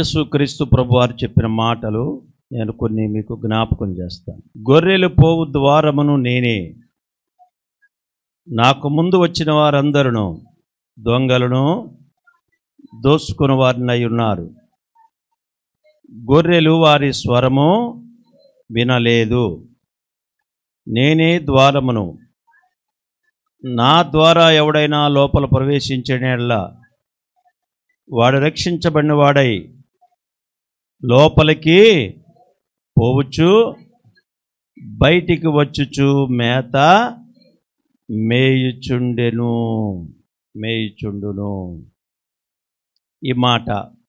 యేసుక్రీస్తు ప్రభువారు చెప్పిన మాటలు నేను కొన్ని మీకు జ్ఞాపకం చేస్తాను. గొర్రెలు పోవు ద్వారమును నేనే, నాకు ముందు వచ్చిన వారందరూ దొంగలను దోసుకుని వారినై ఉన్నారు. గొర్రెలు వారి స్వరము వినలేదు. నేనే ద్వారమును, నా ద్వారా ఎవడైనా లోపల ప్రవేశించేలా వాడు రక్షించబడిన వాడై లోపలికి పోవచ్చు, బయటికి వచ్చుచు మేత మేయుచుండును. ఈ మాట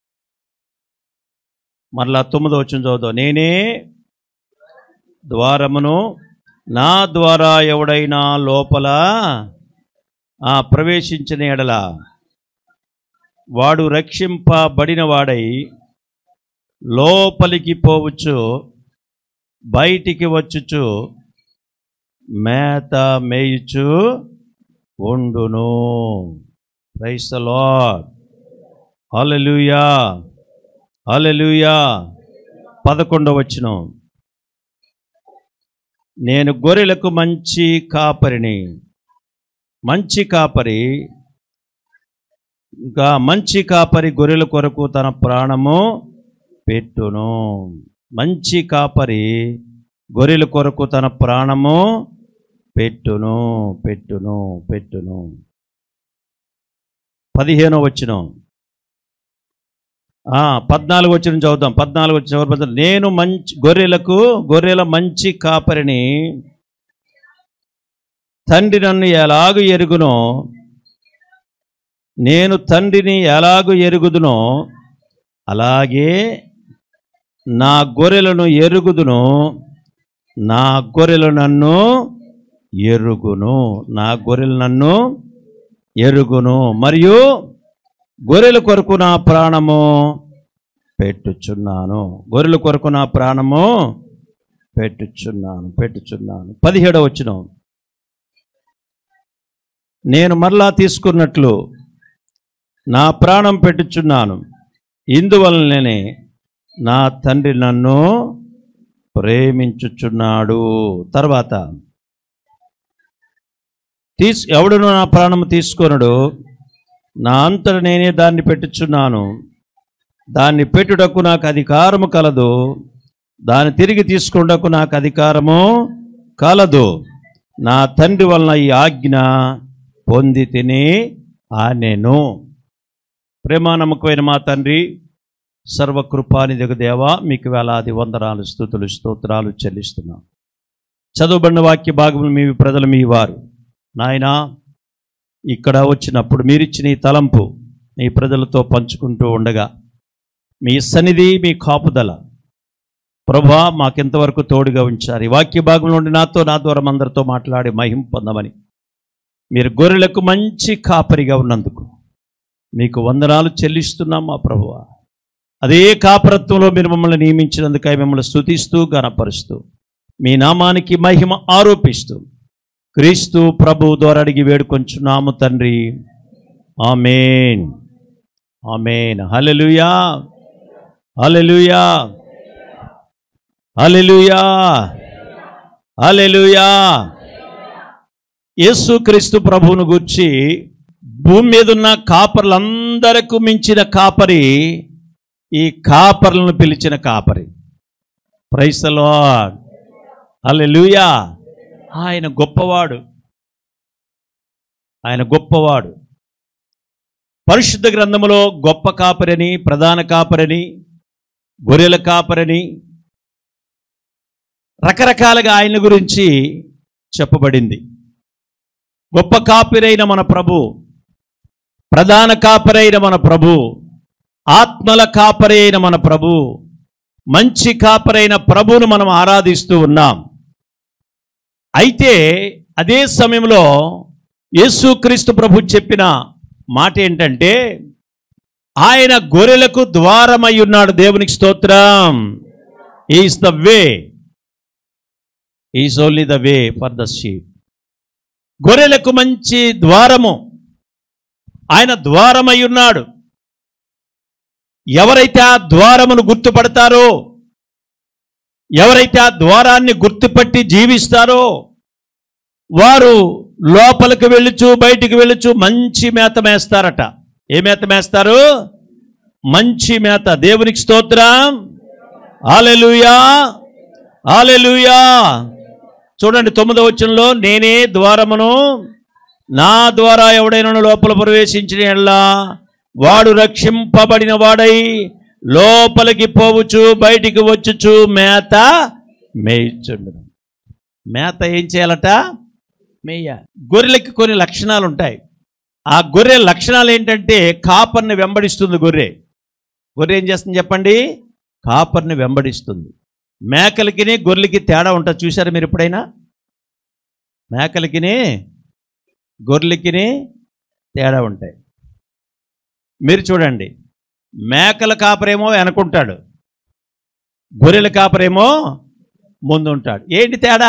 మరలా 9వ వచనం చదువుదాం. నేనే ద్వారమును, నా ద్వారా ఎవడైనా లోపల ప్రవేశించిన ఎడల వాడు రక్షింపబడిన వాడై లోపలికి పోవచ్చు, బయటికి వచ్చుచు మేత మేయుచు ఉండును. Praise the lord. Hallelujah, hallelujah. 11వ వచనం. నేను గొర్రెలకు మంచి కాపరిని. మంచి కాపరి, ఇంకా మంచి కాపరి గొర్రెల కొరకు తన ప్రాణము పెట్టును. మంచి కాపరి గొర్రెల కొరకు తన ప్రాణము పెట్టును. 15వ వచనం. 14వ వచనం చదువుతాం. 14వ వచనం. నేను గొర్రెల మంచి కాపరిని, తండ్రి నన్ను ఎలాగు ఎరుగునో, నేను తండ్రిని ఎలాగు ఎరుగుదునో అలాగే నా గొర్రెలను ఎరుగుదును. నా గొర్రెలు నన్ను ఎరుగును. నా గొర్రెలు నన్ను ఎరుగును. మరియు గొర్రెల కొరకు నా ప్రాణము పెట్టుచున్నాను. గొర్రెల కొరకు నా ప్రాణము పెట్టుచున్నాను. 17వ వచనం. నేను మరలా తీసుకున్నట్లు నా ప్రాణం పెట్టుచున్నాను. ఇందువలననే నా తండ్రి నన్ను ప్రేమించుచున్నాడు. తర్వాత ఎవడును నా ప్రాణము తీసుకొనడు, నా అంతట నేనే దాన్ని పెట్టుచున్నాను. దాన్ని పెట్టుటకు నాకు అధికారము కలదు, దాన్ని తిరిగి తీసుకున్నకు నాకు అధికారము కలదు. నా తండ్రి వలన ఈ ఆజ్ఞ పొంది తిని ఆనెను. ప్రేమానమ్మకమైన మా తండ్రి, సర్వకృపానిధిగు దేవా, మీకు వేలాది వందనాలు, స్తుతులు, స్తోత్రాలు చెల్లిస్తున్నాం. చదువుబడిన వాక్య భాగములు మీ ప్రజలు మీ వారు నాయనా, ఇక్కడ వచ్చినప్పుడు మీరిచ్చిన ఈ తలంపు మీ ప్రజలతో పంచుకుంటూ ఉండగా మీ సన్నిధి, మీ కాపుదల ప్రభా మాకెంతవరకు తోడుగా ఉంచారు. ఈ వాక్య భాగంలో నుండి నాతో, నా ద్వారా అందరితో మాట్లాడి మహిమ పొందమని, మీరు గొర్రెలకు మంచి కాపరిగా ఉన్నందుకు మీకు వందనాలు చెల్లిస్తున్నాం మా ప్రభువా. అదే కాపరత్వంలో మీరు మమ్మల్ని నియమించినందుకై మిమ్మల్ని స్తుతిస్తూ ఘనపరుస్తూ మీ నామానికి మహిమ ఆరోపిస్తూ క్రీస్తు ప్రభు ద్వారా అడిగి వేడుకొంచున్నాము తండ్రి. ఆమేన్, ఆమేన్. హల్లెలూయా, హల్లెలూయా, హల్లెలూయా, హల్లెలూయా. యేసుక్రీస్తు ప్రభువును గూర్చి భూమి మీద ఉన్న కాపర్లందరకు మించిన కాపరి ఈ కాపర్లను పిలిచిన కాపరి. Praise the lord. హల్లెలూయా. ఆయన గొప్పవాడు, ఆయన గొప్పవాడు. పరిశుద్ధ గ్రంథములో గొప్ప కాపరిని, ప్రధాన కాపరిని, గొర్రెల కాపరిని రకరకాలుగా ఆయన గురించి చెప్పబడింది. గొప్ప కాపరైన మన ప్రభు, ప్రధాన కాపరైన మన ప్రభు, ఆత్మల కాపరైన మన ప్రభు, మంచి కాపరైన ప్రభువును మనం ఆరాధిస్తూ ఉన్నాం. అయితే అదే సమయంలో యేసుక్రీస్తు ప్రభు చెప్పిన మాట ఏంటంటే, ఆయన గొర్రెలకు ద్వారమై ఉన్నాడు. దేవునికి స్తోత్రం. Is the way, is only the way for the sheep. గొర్రెలకు మంచి ద్వారము, ఆయన ద్వారమై ఉన్నాడు. ఎవరైతే ఆ ద్వారమును గుర్తుపడతారో, ఎవరైతే ఆ ద్వారాన్ని గుర్తుపట్టి జీవిస్తారో వారు లోపలికి వెళ్ళొచ్చు, బయటికి వెళ్ళొచ్చు, మంచి మేత మేస్తారట. ఏ మేత మేస్తారు? మంచి మేత. దేవునికి స్తోత్రం. హల్లెలూయా, హల్లెలూయా. చూడండి 9వ వచనంలో, నేనే ద్వారమును, నా ద్వారా ఎవడైనా లోపల ప్రవేశించిన యెడల వాడు రక్షింపబడిన వాడై లోపలికి పోవచ్చు, బయటికి వచ్చుచు మేత మేయుచుండు. మేత ఏం చేయాలట? మేయ. గొర్రెలకి కొన్ని లక్షణాలు ఉంటాయి. ఆ గొర్రె లక్షణాలు ఏంటంటే కాపర్ని వెంబడిస్తుంది. గొర్రె ఏం చేస్తుంది చెప్పండి? కాపర్ని వెంబడిస్తుంది. మేకలకి గొర్రెలకి తేడా ఉంటుంది. చూసారా మీరు ఎప్పుడైనా? మేకలకి గొర్రెలకి తేడా ఉంటాయి. మీరు చూడండి, మేకల కాపరేమో వెనకుంటాడు, గొర్రెల కాపరేమో ముందుంటాడు. ఏంటి తేడా?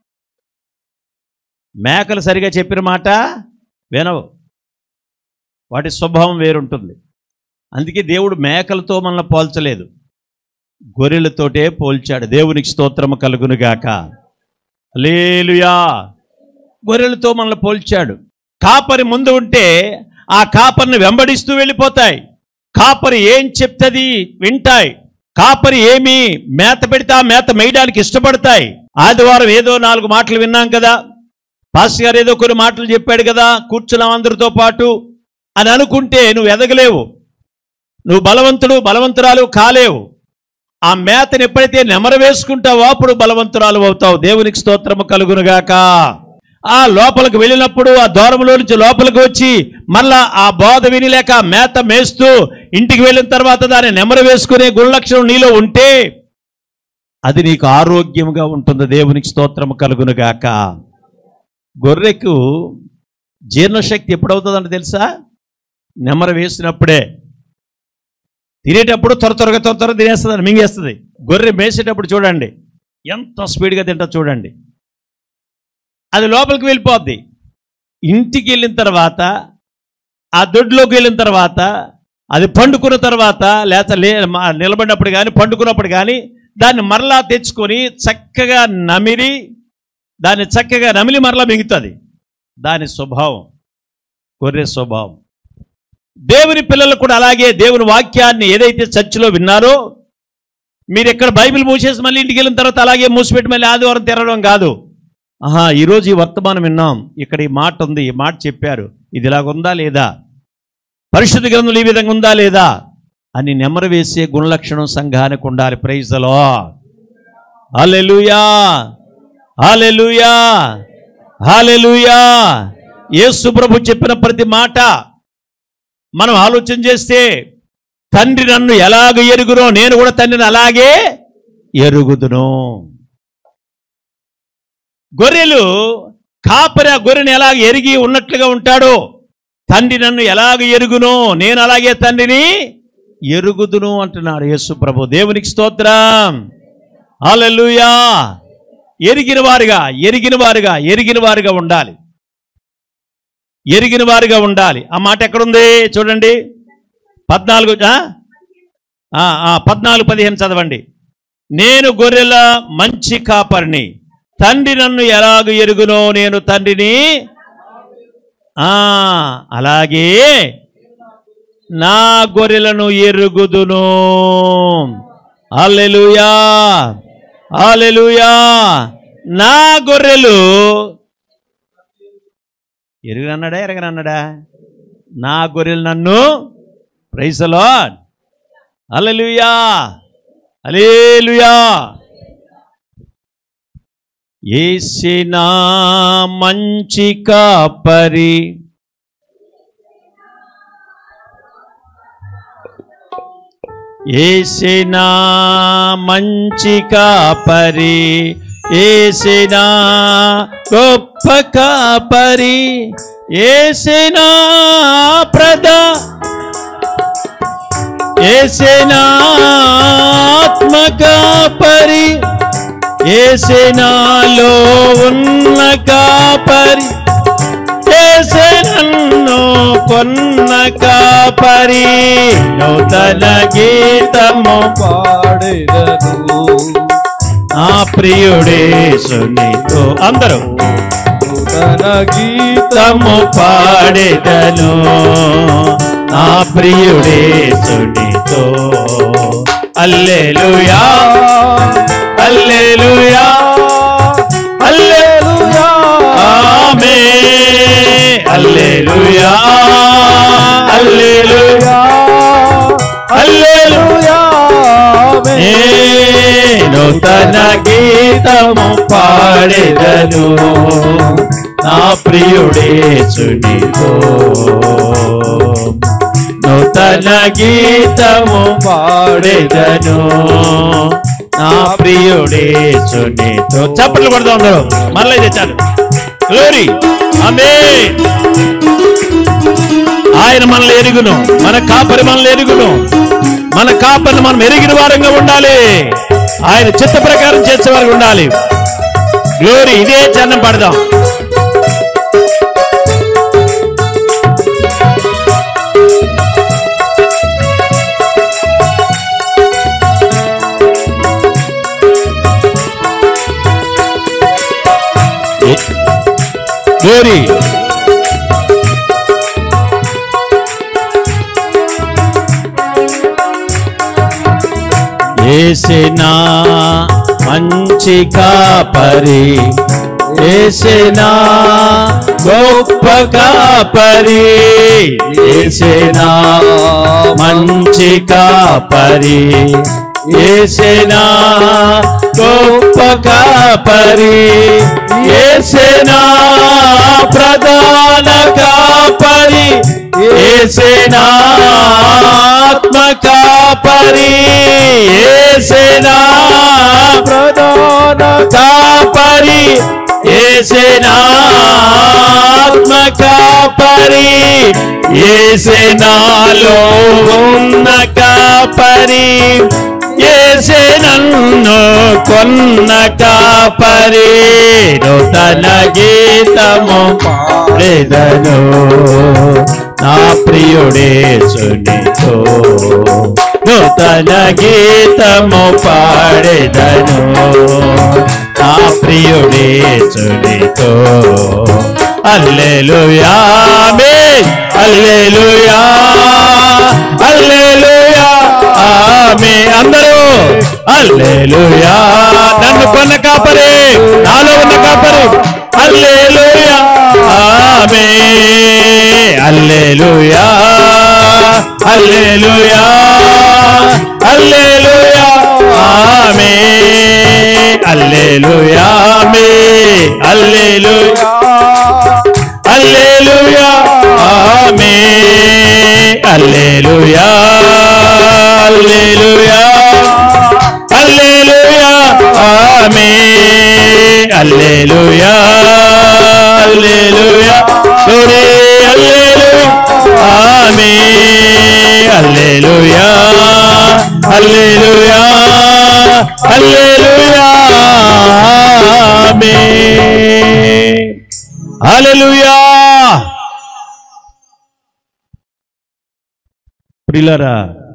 మేకలు సరిగా చెప్పిన మాట వినవు, వాటి స్వభావం వేరుంటుంది. అందుకే దేవుడు మేకలతో మనల్ని పోల్చలేదు, గొర్రెలతోటే పోల్చాడు. దేవునికి స్తోత్రము కలుగునుగాక. హల్లెలూయా. గొర్రెలతో మనల్ని పోల్చాడు. కాపరి ముందు ఉంటే ఆ కాపరిని వెంబడిస్తూ వెళ్ళిపోతాయి. కాపరి ఏం చెప్తుంది వింటాయి. కాపరి ఏమి మేత పెడితే ఆ మేత మేయడానికి ఇష్టపడతాయి. ఆదివారం ఏదో 4 మాటలు విన్నాం కదా, పాస్టర్ గారు ఏదో కొన్ని మాటలు చెప్పాడు కదా, కూర్చున్నాం అందరితో పాటు అని అనుకుంటే నువ్వు ఎదగలేవు, నువ్వు బలవంతురాలు కాలేవు. ఆ మేతను ఎప్పుడైతే నెమరు వేసుకుంటావో అప్పుడు బలవంతురాలు అవుతావు. దేవునికి స్తోత్రము కలుగునుగాక. ఆ లోపలికి వెళ్ళినప్పుడు ఆ ద్వారంలో నుంచి లోపలికి వచ్చి మళ్ళా ఆ బోధ వినిలేక మేత మేస్తూ ఇంటికి వెళ్ళిన తర్వాత దాన్ని నెమరు వేసుకునే గుణలక్షణం నీలో ఉంటే అది నీకు ఆరోగ్యంగా ఉంటుంది. దేవునికి స్తోత్రము కలుగునుగాక. గొర్రెకు జీర్ణశక్తి ఎప్పుడవుతుందంటే తెలుసా? నెమరు వేసినప్పుడే. తినేటప్పుడు త్వర తినేస్తుంది, మింగేస్తుంది. గొర్రె మేసేటప్పుడు చూడండి ఎంత స్పీడ్గా తింటా చూడండి. అది లోపలికి వెళ్ళిపోద్ది. ఇంటికి వెళ్ళిన తర్వాత, ఆ దొడ్లోకి వెళ్ళిన తర్వాత, అది పండుకున్న తర్వాత, లేక నిలబడినప్పుడు కానీ పండుకున్నప్పుడు కానీ దాన్ని మరలా తెచ్చుకొని చక్కగా నమిలి మరలా మిగుతుంది. దాని స్వభావం, గొర్రె స్వభావం. దేవుని పిల్లలు కూడా అలాగే దేవుని వాక్యాన్ని ఏదైతే చర్చిలో విన్నారో, మీరు ఎక్కడ బైబిల్ మూసేసి మళ్ళీ ఇంటికి వెళ్ళిన తర్వాత అలాగే మూసిపెట్టి మళ్ళీ ఆదివారం తిరగడం కాదు. ఈరోజు ఈ వర్తమానం విన్నాం, ఇక్కడ ఈ మాట ఉంది, ఈ మాట చెప్పారు, ఇది ఇలాగుందా లేదా, పరిశుద్ధ గ్రంథంలో ఈ విధంగా ఉందా లేదా అని నెమరు వేసే గుణలక్షణం సంఘానికి ఉండాలి. Praise the lord. Hallelujah, hallelujah, hallelujah. Yesu ప్రభు చెప్పిన ప్రతి మాట మనం ఆలోచన చేస్తే, తండ్రి నన్ను ఎలాగ ఎరుగునో నేను కూడా తండ్రిని అలాగే ఎరుగుదును. గొర్రెలు కాపరి ఆ గొర్రెని ఎలాగ ఎరిగి ఉన్నట్లుగా ఉంటాడో, తండ్రి నన్ను ఎలాగ ఎరుగునో నేను అలాగే తండ్రిని ఎరుగుదును అంటున్నాడు యేసు ప్రభు. దేవునికి స్తోత్రం. హల్లెలూయా. ఎరిగిన వారుగా ఉండాలి. ఎరిగిన వారుగా ఉండాలి. ఆ మాట ఎక్కడుంది చూడండి, 14:15 చదవండి. నేను గొర్రెల మంచి కాపరిని, తండ్రి నన్ను ఎలాగ ఎరుగునో నేను తండ్రిని అలాగే నా గొర్రెలను ఎరుగుదును. హల్లెలూయా, హల్లెలూయా. నా గొర్రెలు ఎరుగనన్నాడా ఎరగనన్నాడా? నా గొర్రెలు నన్ను. Praise the lord. Hallelujah, hallelujah. యేసే నా మంచి కాపరి, యేసే నా మంచి కాపరి, యేసే నా గొప్ప కాపరి, యేసే నా యేసే నా ఆత్మ కాపరి, యేసే నాలో ఉన్న కాపరి, యేసే నన్ను కొన్న కాపరి నూతన గీతము పాడెదను నా ప్రియుడేసునితో అందరూ నూతన గీతము పాడెదను నా ప్రియుడేసునితో హల్లెలూయా హల్లెలూయా హల్లెలూయా ఆమేన్ హల్లెలూయా హల్లెలూయా హల్లెలూయా నూతన గీతము పాడెదను నా ప్రియుడేసునితో నూతన గీతము పాడెదను నా ప్రియుడేసునితో చప్పట్లు కొడదాం అందరూ మళ్ళీ తెచ్చాను గ్లోరీ ఆమేన్ ఆయన మనల్ని ఎరుగును మన కాపరి మనల్ని ఎరుగును మన కాపరిని మనం ఎరిగిన వారంగా ఉండాలి ఆయన చిత్త ప్రకారం చేసేవారు ఉండాలి గ్లోరీ ఇదే చరణం పడదాం గ్లోరీ యేసేనా మంచి కాపరి యేసేనా గొప్ప కాపరి యేసేనా మంచి కాపరి యేసేనా గొప్ప కాపరి యేసేనా ప్రధాన కాపరి యేసేనా ఆత్మ కాపరి యేసేనా ప్రధాన కాపరి యేసేనా ఆత్మ కాపరి యేసేనాలో ఉన్న కాపరి యేసే నన్ను కొన్న కాపరి నూతన గీతము పాడెదను నా ప్రియుడేసునితో నూతన గీతము పాడెదను నా ప్రియుడేసునితో హల్లెలూయా ఆమేన్ హల్లెలూయా హల్లెలూయా ఆమేన్ అందరూ హల్లెలూయా నన్ను కొన్న కాపరి నాలో ఉన్న కాపరి హల్లెలూయా ఆమేన్ హల్లెలూయా హల్లెలూయా హల్లెలూయా ఆమేన్ హల్లెలూయా ఆమేన్ హల్లెలూయా హల్లెలూయా ఆమేన్ హల్లెలూయా హల్లెలూయా హల్లెలూయా ఆమేన్ హల్లెలూయా హల్లెలూయా గ్లోరీ హల్లెలూయా ఆమేన్ హల్లెలూయా హల్లెలూయా హల్లెలూయా ఆమేన్ హల్లెలూయా ప్రియులారా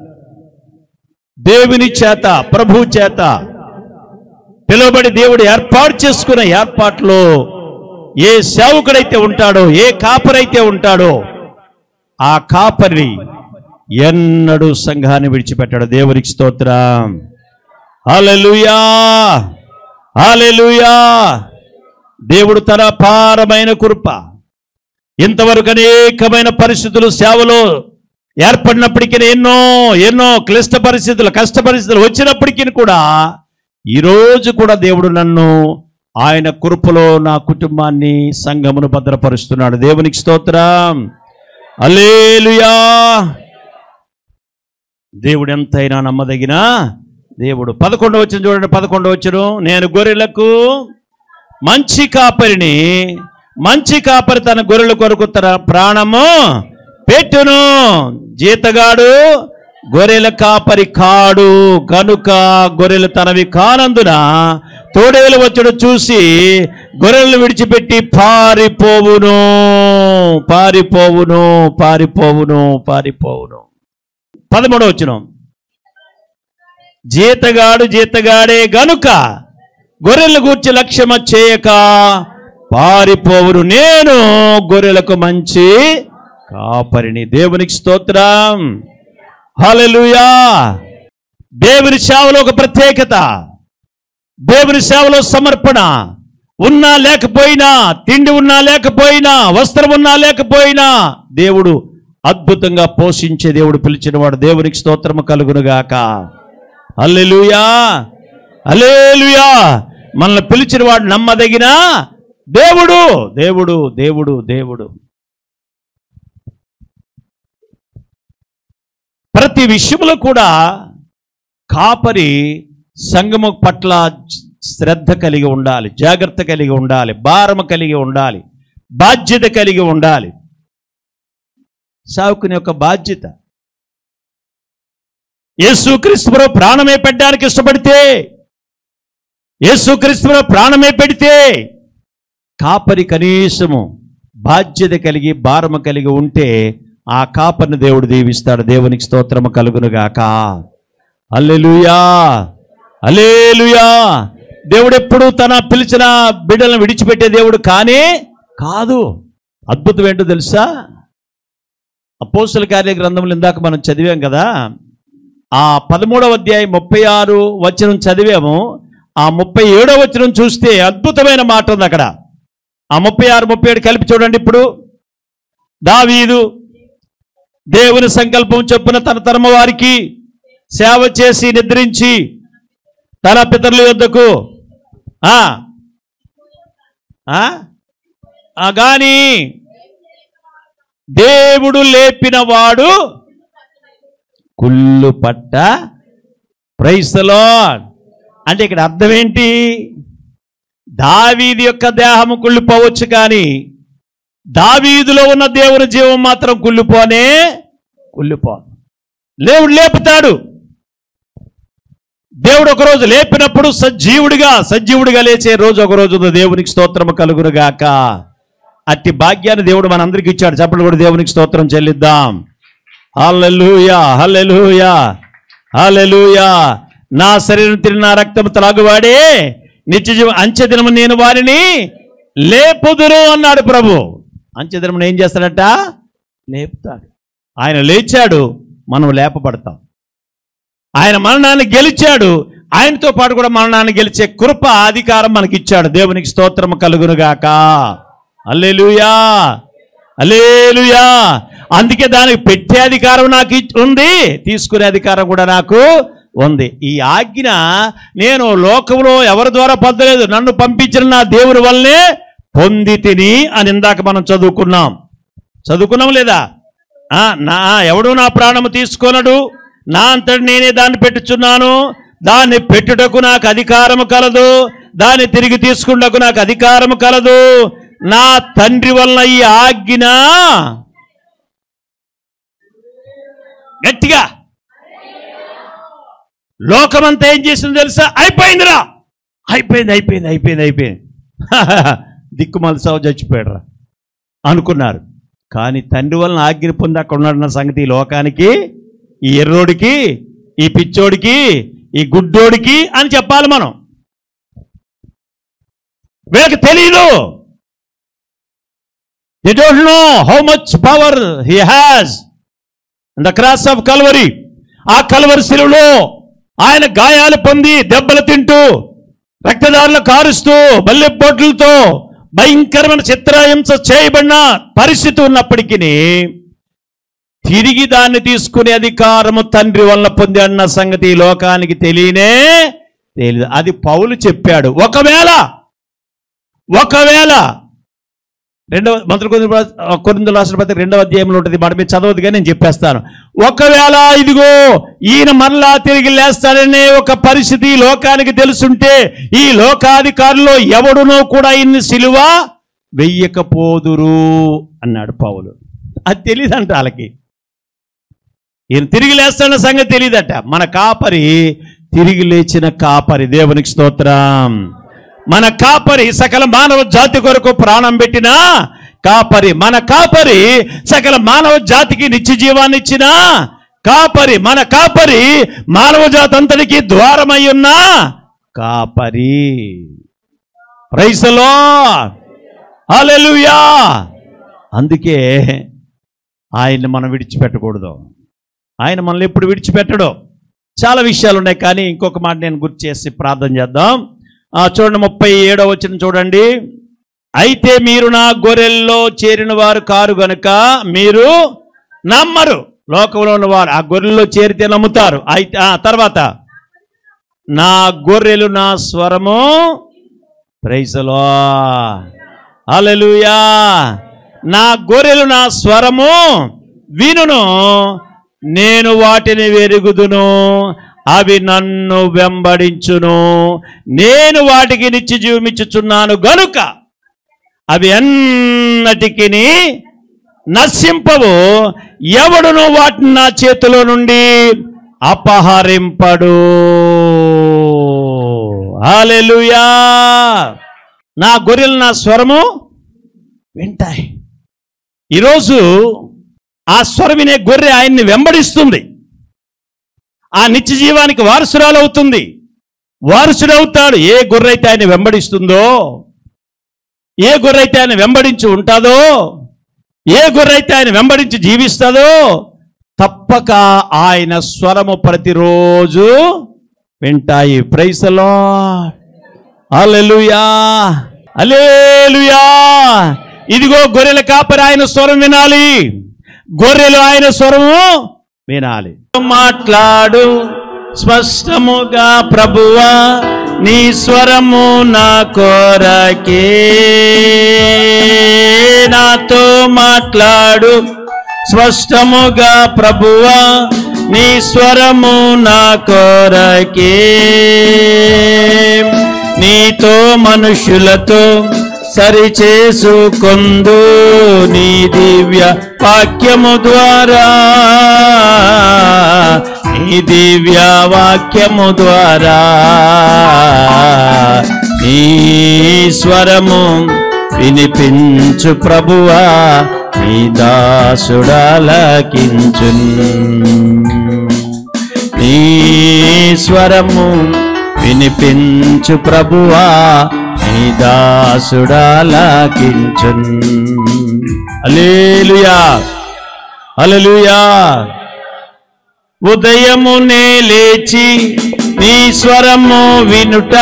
దేవుని చేత ప్రభు చేత పిలువబడి దేవుడు ఏర్పాటు చేసుకున్న ఏర్పాట్లో ఏ సేవకుడైతే ఉంటాడో ఏ కాపరైతే ఉంటాడో ఆ కాపరి ఎన్నడూ సంఘాన్ని విడిచిపెట్టాడు దేవునికి స్తోత్రం హల్లెలూయా హల్లెలూయా దేవుడు తన అపారమైన కృప ఇంతవరకు అనేకమైన పరిస్థితులు సేవలో ఏర్పడినప్పటికీ ఎన్నో ఎన్నో క్లిష్ట పరిస్థితులు కష్ట పరిస్థితులు వచ్చినప్పటికీ కూడా ఈరోజు కూడా దేవుడు నన్ను ఆయన కృపలో నా కుటుంబాన్ని సంఘమును భద్రపరుస్తున్నాడు దేవునికి స్తోత్రం హల్లెలూయా దేవుడు ఎంతైనా నమ్మదగిన దేవుడు 11వ వచనం చూడండి 11వ వచనం నేను గొర్రెలకు మంచి కాపరిని మంచి కాపరి తన గొర్రెల కొరకు తన ప్రాణము పెట్టును జీతగాడు గొర్రెల కాపరి కాడు కనుక గొర్రెలు తనవి కానందున తోడేలు వచ్చుడు చూసి గొర్రెలను విడిచిపెట్టి పారిపోవును పారిపోవును పారిపోవును పారిపోవును. 13వ వచనం, జీతగాడు జీతగాడే గనుక గొర్రెల గూర్చి లక్ష్యమ చేయక పారిపోవును, నేను గొర్రెలకు మంచి కాపరిని. దేవునికి స్తోత్రం, హల్లెలూయా. దేవుని సేవలో ఒక ప్రత్యేకత, దేవుని సేవలో సమర్పణ. ఉన్నా లేకపోయినా, తిండి ఉన్నా లేకపోయినా, వస్త్రం ఉన్నా లేకపోయినా దేవుడు అద్భుతంగా పోషించే దేవుడు, పిలిచినవాడు. దేవునికి స్తోత్రము కలుగునుగాక. హల్లెలూయా, హల్లెలూయా. మనల్ని పిలిచినవాడు నమ్మదగిన దేవుడు, దేవుడు, దేవుడు, దేవుడు. ప్రతి విషయంలో కూడా కాపరి సంఘము పట్ల శ్రద్ధ కలిగి ఉండాలి, జాగ్రత్త కలిగి ఉండాలి, భారము కలిగి ఉండాలి, బాధ్యత కలిగి ఉండాలి. సేవకుని యొక్క బాధ్యత. యేసుక్రీస్తులో ప్రాణమే పెట్టడానికి ఇష్టపడితే, యేసుక్రీస్తులో ప్రాణమే పెడితే కాపరి కనీసము బాధ్యత కలిగి భారము కలిగి ఉంటే ఆ కాపరిని దేవుడు దీవిస్తాడు. దేవునికి స్తోత్రము కలుగునుగాక. హల్లెలూయా, హల్లెలూయా. దేవుడు ఎప్పుడు తన పిలిచిన బిడ్డలను విడిచిపెట్టే దేవుడు కానే కాదు. అద్భుతం ఏంటో తెలుసా? అపోస్తల కార్య గ్రంథంలో ఇందాక మనం చదివాం కదా, ఆ 13వ అధ్యాయం 36 వచనం చదివాము. ఆ 37వ వచనం చూస్తే అద్భుతమైన మాట ఉంది అక్కడ. ఆ 36, 37 కలిపి చూడండి. ఇప్పుడు దావీదు దేవుని సంకల్పం చొప్పున తన తరమ వారికి సేవ చేసి నిద్రించి తన పితరుల యొద్దకు గాని దేవుడు లేపిన వాడు కుళ్ళు పట్ట. Praise the lord. అంటే ఇక్కడ అర్థం ఏంటి? దావీదు యొక్క దేహము కుళ్ళిపోవచ్చు, కానీ దావీదులో ఉన్న దేవుని జీవం మాత్రం కుళ్ళిపోనే కుళ్ళిపోదు. దేవుడు లేపుతాడు. దేవుడు ఒకరోజు లేపినప్పుడు సజీవుడిగా లేచే రోజు ఒకరోజు. దేవునికి స్తోత్రము కలుగునుగాక. అట్టి భాగ్యాన్ని దేవుడు మనందరికి ఇచ్చాడు. చెప్పండి కూడా దేవునికి స్తోత్రం చెల్లిద్దాం. హల్లెలూయా, హల్లెలూయా, హల్లెలూయా. నా శరీరం తిని నా రక్తం త్రాగువాడే నిత్య జీవం, అంచె దినము నేను వారిని లేపుదురు అన్నాడు ప్రభు. అంచె దినమును ఏం చేస్తాడట? లేపుతాడు. ఆయన లేచాడు, మనం లేపబడతాం. ఆయన మరణాన్ని గెలిచాడు, ఆయనతో పాటు కూడా మరణాన్ని గెలిచే కృప, అధికారం మనకి ఇచ్చాడు. దేవునికి స్తోత్రము కలుగునుగాక. హల్లెలూయా, హల్లెలూయా. అందుకే దానికి పెట్టే అధికారం నాకు ఉంది, తీసుకునే అధికారం కూడా నాకు ఉంది. ఈ ఆజ్ఞ నేను లోకంలో ఎవరి ద్వారా పొందలేదు, నన్ను పంపించిన నా దేవుని వల్లే పొంది తిని అని ఇందాక మనం చదువుకున్నాం లేదా? ఎవడు నా ప్రాణము తీసుకొనడు, నా అంతటి నేనే దాన్ని పెట్టుచున్నాను, దాన్ని పెట్టుటకు నాకు అధికారము కలదు, దాన్ని తిరిగి తీసుకున్నకు నాకు అధికారము కలదు, నా తండ్రి వలన ఈ ఆజ్ఞ. గట్టిగా లోకమంతా ఏం చేసిందో తెలుసా? అయిపోయిందిరా, అయిపోయింది. దిక్కుమాల సావు చచ్చిపోయాడురా అనుకున్నారు. కానీ తండ్రి వలన ఆజ్ఞ పొంది అక్కడ ఉన్నాడన్న సంగతి ఈ లోకానికి, ఈ ఎర్రోడికి, ఈ పిచ్చోడికి, ఈ గుడ్డోడికి అని చెప్పాలి మనం. వీళ్ళకి తెలీదు. They don't know how much power he has in the cross of Calvary. ఆ కల్వరి శిలువలో ఆయన గాయాలు పొంది దెబ్బలు తింటూ రక్తదారులు కారుస్తూ బల్లెపోట్లతో భయంకరమైన చిత్రహింస చేయబడిన పరిస్థితి ఉన్నప్పటికీ తిరిగి దాన్ని తీసుకునే అధికారము తండ్రి వలన పొంది అన్న సంగతి ఈ లోకానికి తెలియదు. అది పౌలు చెప్పాడు. ఒకవేళ కొరింథీయులకు రాసిన పత్రిక 2వ అధ్యాయంలో ఉంటుంది, మాట మీద చదవదుగా నేను చెప్పేస్తాను. ఒకవేళ ఇదిగో ఈయన మరలా తిరిగి లేస్తాడనే ఒక పరిస్థితి లోకానికి తెలుసుంటే ఈ లోకాధికారుల్లో ఎవడునో కూడా ఇన్ని సిలువ వెయ్యకపోదురు అన్నాడు పౌలు. అది తెలియదంట వాళ్ళకి. ఈయన తిరిగి లేస్తున్న సంగతి తెలియదట. మన కాపరి తిరిగి లేచిన కాపరి. దేవునికి స్తోత్రం. మన కాపరి సకల మానవ జాతి కొరకు ప్రాణం పెట్టిన కాపరి. మన కాపరి సకల మానవ జాతికి నిత్య జీవాన్ని ఇచ్చిన కాపరి. మన కాపరి మానవ జాతి అంతటికి ద్వారమై ఉన్న కాపరి. Praise the lord. హల్లెలూయా. అందుకే ఆయన్ని మనం విడిచిపెట్టకూడదు. ఆయన మనల్ని ఎప్పుడు విడిచిపెట్టడు. చాలా విషయాలు ఉన్నాయి, కానీ ఇంకొక మాట నేను గుర్తు చేసి ప్రార్థన చేద్దాం. చూడండి 37వ వచనం చూడండి. అయితే మీరు నా గొర్రెల్లో చేరిన వారు కారు గనుక మీరు నమ్మరు. లోకంలో ఉన్నవారు ఆ గొర్రెల్లో చేరితే నమ్ముతారు. అయితే తర్వాత నా గొర్రెలు నా స్వరము. Praise the lord. హల్లెలూయా. నా గొర్రెలు నా స్వరము వినును, నేను వాటిని వెరుగుదును, అవి నన్ను వెంబడించును. నేను వాటికి నిత్య జీవమిచ్చుచున్నాను గనుక అవి అన్నటికి నశింపవు. ఎవడును వాటిని నా చేతిలో నుండి అపహరింపడు. హల్లెలూయా. నా గొర్రెలు నా స్వరము వింటాయి. ఈరోజు ఆ స్వరం వినే గొర్రె ఆయన్ని వెంబడిస్తుంది. ఆ నిత్య జీవానికి వారసురాలు అవుతుంది, వారసుడవుతాడు. ఏ గొర్రె అయితే ఆయన వెంబడిస్తుందో, ఏ గొర్రె అయితే ఆయన వెంబడించి ఉంటాదో, ఏ గొర్రె అయితే ఆయన వెంబడించి జీవిస్తుందో, తప్పక ఆయన స్వరము ప్రతిరోజు వింటాయి. Praise the lord. Hallelujah. Hallelujah. ఇదిగో గొర్రెల కాపరి ఆయన స్వరం వినాలి. గొర్రెలు ఆయన స్వరము వినాలి. మాట్లాడు స్పష్టముగా ప్రభువా, నీ స్వరము నా కొరకే. నాతో మాట్లాడు స్పష్టముగా ప్రభువా, నీ స్వరము నా కొరకే. నీతో మనుషులతో సరిచేసుకొందు నీ దివ్య వాక్యము ద్వారా, నీ దివ్య వాక్యము ద్వారా. నీ స్వరము వినిపించు ప్రభువా, నీ దాసుడాలకించున్. నీ స్వరము వినిపించు ప్రభువా, నీ దాసుడాలకించున్. హల్లెలూయా. హల్లెలూయా. ఉదయమునే లేచి నీ స్వరము వినుట.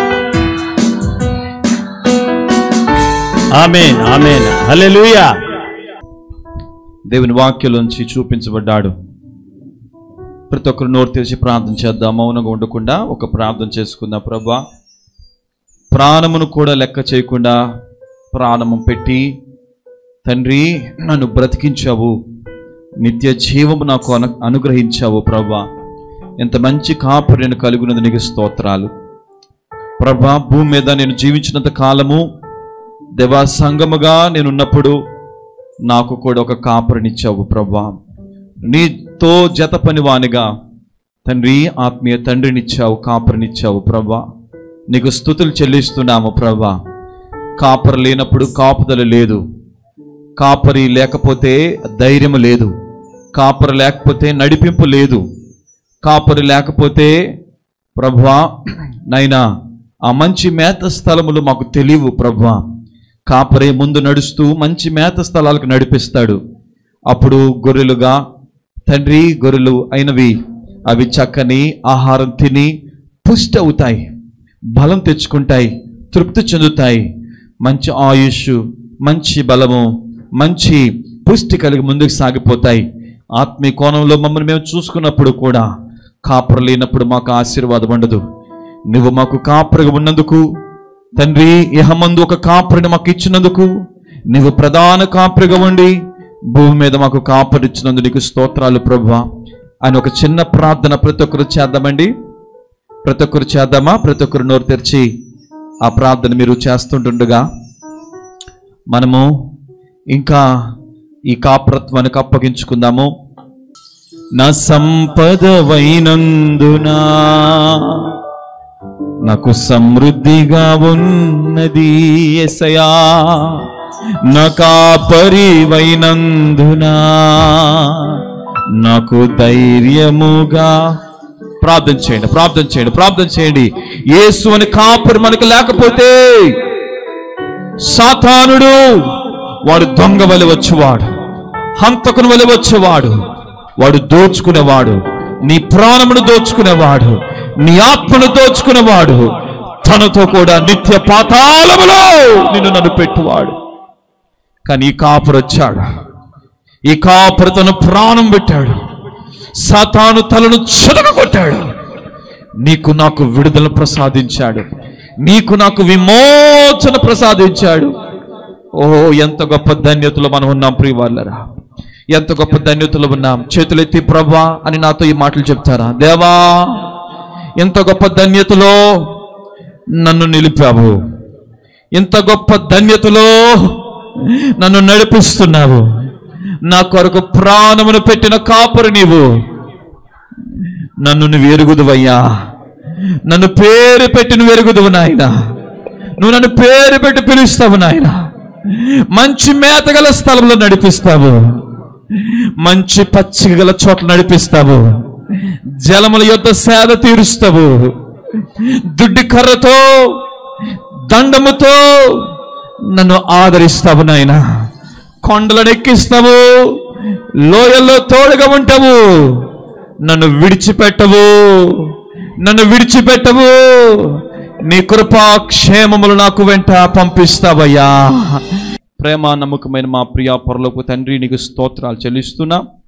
ఆమేన్, ఆమేన్. హల్లెలూయా. దేవుని వాక్యంలోంచి చూపించబడ్డాడు. ప్రతి ఒక్కరు నోరు తెరిచి ప్రార్థన చేద్దాం. మౌనంగా ఉండకుండా ఒక ప్రార్థన చేసుకుందాం. ప్రభువా, ప్రాణమును కూడా లెక్క చేయకుండా ప్రాణము పెట్టి తండ్రి నన్ను బ్రతికించావు, నిత్య జీవము నాకు అనుగ్రహించావు. ప్రభువా, ఎంత మంచి కాపరి నేను కలిగినది నీకు స్తోత్రాలు. ప్రభువా, భూమి మీద నేను జీవించినంత కాలము దేవా సంగముగా నేనున్నప్పుడు నాకు కూడా ఒక కాపరినిచ్చావు. ప్రభువా, నీతో జత పనివానిగా తండ్రి ఆత్మీయ తండ్రినిచ్చావు, కాపరినిచ్చావు. ప్రభువా, నీకు స్తుతులు చెల్లిస్తున్నాము. ప్రభువా, కాపరి లేనప్పుడు కాపుదల లేదు, కాపరి లేకపోతే ధైర్యం లేదు, కాపరి లేకపోతే నడిపింపు లేదు, కాపరి లేకపోతే ప్రభువా నైనా ఆ మంచి మేత స్థలములు మాకు తెలియవు. ప్రభువా, కాపరి ముందు నడుస్తూ మంచి మేత స్థలాలకు నడిపిస్తాడు. అప్పుడు గొర్రెలుగా తండ్రి గొర్రెలు అయినవి అవి చక్కని ఆహారం తిని పుష్టి అవుతాయి, బలం తెచ్చుకుంటాయి, తృప్తి చెందుతాయి. మంచి ఆయుష్, మంచి బలము, మంచి పుష్టి కలిగి ముందుకు సాగిపోతాయి. ఆత్మీయ కోణంలో మమ్మల్ని మేము చూసుకున్నప్పుడు కూడా కాపరి లేనప్పుడు మాకు ఆశీర్వాదం ఉండదు. నువ్వు మాకు కాపరిగా ఉన్నందుకు తండ్రి, ఇహమందు ఒక కాపరిని మాకు ఇచ్చినందుకు, నువ్వు ప్రధాన కాపరిగా ఉండి భూమి మీద మాకు కాపరిచ్చినందుకు నీకు స్తోత్రాలు ప్రభువా అని ఒక చిన్న ప్రార్థన ప్రతి ఒక్కరు చేద్దామండి. ప్రతి ఒక్కరు చేద్దామా? ప్రతి ఒక్కరు నోరు తెరిచి ఆ ప్రార్థన మీరు చేస్తుంటుండగా మనము ఇంకా ఈ కాపరత్వానికి అప్పగించుకుందాము. నా సంపదవైనందునా నాకు సమృద్ధిగా ఉన్నది యేసయ్యా, నా కాపరివైనందునా నాకు ధైర్యముగా. ప్రార్థన చేయండి, ప్రార్థన చేయండి, ప్రార్థన చేయండి. యేసు అని కాపరి మనకు లేకపోతే సాతానుడు వాడు దొంగ వలె వచ్చేవాడు, హంతకుని వలె వచ్చేవాడు, వాడు దోచుకునేవాడు, నీ ప్రాణమును దోచుకునేవాడు, నీ ఆత్మను దోచుకునేవాడు, తనతో కూడా నిత్య పాతాళములో నిన్ను నన్ను పెట్టువాడు. కానీ ఈ కాపరి వచ్చాడు, ఈ కాపరి తన ప్రాణం పెట్టాడు, సాతాను తలను చెదరగొట్టాడు, నీకు నాకు విడుదల ప్రసాదించాడు, నీకు నాకు విమోచన ప్రసాదించాడు. ఓ ఎంత గొప్ప ధన్యతలో మనం ఉన్నాం ప్రియవాళ్ళరా, ఎంత గొప్ప ధన్యతలో ఉన్నాం. చేతులెత్తి ప్రభువా అని నాతో ఈ మాటలు చెప్తారా? దేవా, ఎంత గొప్ప ధన్యతలో నన్ను నిలిపావు, ఎంత గొప్ప ధన్యతలో నన్ను నడిపిస్తున్నావు, నా కొరకు ప్రాణమును పెట్టిన కాపరి నీవు, నన్ను నువ్వు ఎరుగుదువయ్యా, నన్ను పేరు పెట్టి నువ్వు ఎరుగుదువు నాయన, నువ్వు నన్ను పేరు పెట్టి పిలుస్తావు నాయన, మంచి మేతగల స్థలంలో నడిపిస్తావు, మంచి పచ్చిక గల చోట్ల నడిపిస్తావు, జలముల యొద్ద సేద తీరుస్తావు, దుడ్డి కర్రతో దండముతో నన్ను ఆదరిస్తావు నాయన, కొండలను ఎక్కిస్తావు, లోయల్లో తోడుగా ఉంటావు, నన్ను విడిచిపెట్టవు, నన్ను విడిచిపెట్టవు, నీ కృపా క్షేమములు నాకు వెంట పంపిస్తావయ్యా. ప్రేమ నమ్మకమైన మా ప్రియ పరలోక తండ్రి, నీకు స్తోత్రాలు చెల్లిస్తున్నా.